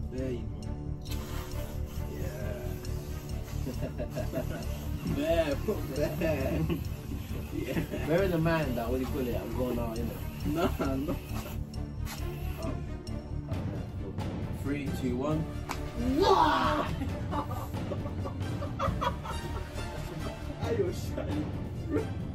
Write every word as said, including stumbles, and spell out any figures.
There you go. Yeah. There, there. Yeah. Bear in mind that what you call it, I'm going out, innit? Nah, no. Oh. Three, two, one. Are you shy?